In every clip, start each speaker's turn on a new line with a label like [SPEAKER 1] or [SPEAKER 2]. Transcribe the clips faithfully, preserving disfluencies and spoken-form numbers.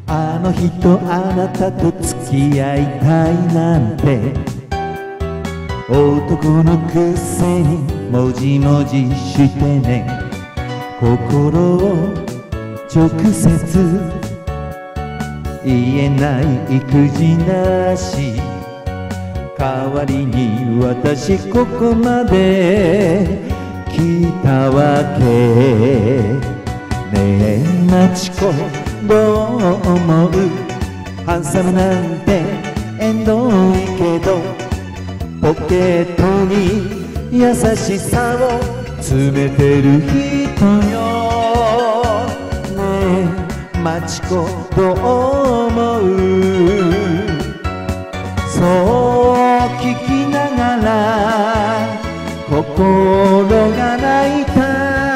[SPEAKER 1] あの人あなたと付き合いたいなんて男のくせにもじもじしてね、心を直接言えない育児なし、代わりに私ここまで来たわけ。ねえマチコどう思う？ハンサムなんて縁遠いけどポケットに優しさを詰めてる人よ。ねえマチコどう思う？そう聞きながら心が泣いた。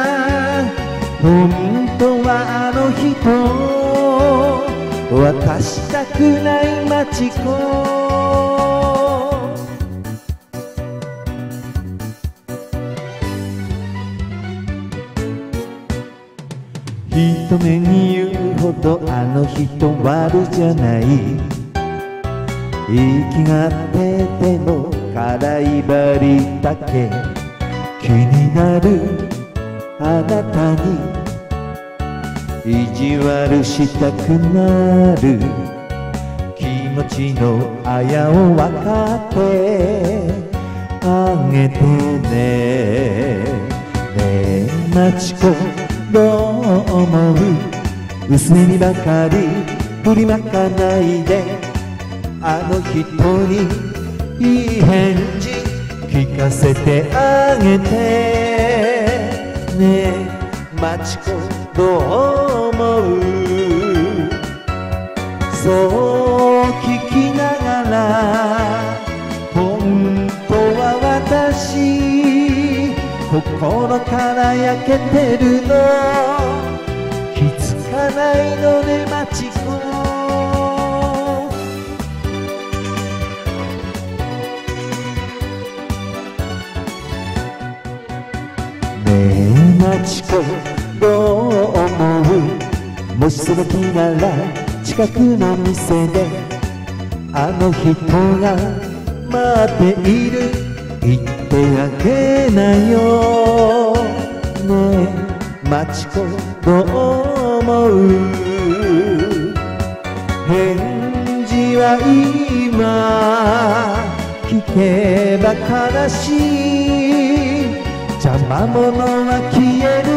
[SPEAKER 1] 本当はあの人渡したくないマチコ。一目に言うほどあの人悪じゃない。息がってても辛いバリだけ気になるあなたに意地悪したくなる気持ちのあやを分かってあげてね。ねえマチコどう思う？薄めにばかり振りまかないであの人にいい返事聞かせてあげて。ねえマチコどう思う？そう聞きながら本当は私心から焼けてるの気づかないのねマチコ。ねえマチコどう思う？もしその気なら近くの店であの人が待っている言ってあげなよ。ねえマチコどう思う？返事は今聞けば悲しい邪魔者は消える